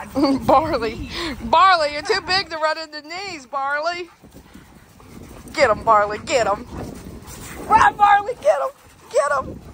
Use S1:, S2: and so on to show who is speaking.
S1: Barley. Barley, you're too big to run into knees, Barley. Get him, Barley, get him. Run, Barley, get him. Get him.